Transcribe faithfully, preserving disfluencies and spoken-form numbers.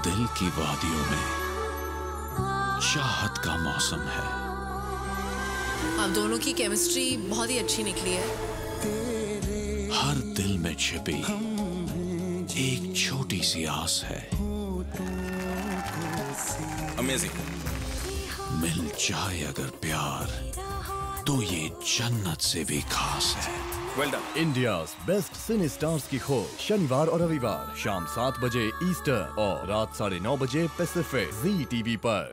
दिल की वादियों में चाहत का मौसम है। आप दोनों की केमिस्ट्री बहुत ही अच्छी निकली है। हर दिल में छिपी एक छोटी सी आस है। अमेजिंग। मिल जाए अगर प्यार तो ये जन्नत से भी खास है। Well done. India's best cine stars की खोज शनिवार और रविवार शाम सात बजे ईस्टर्न और रात साढ़े नौ बजे पैसिफिक जी टीवी पर।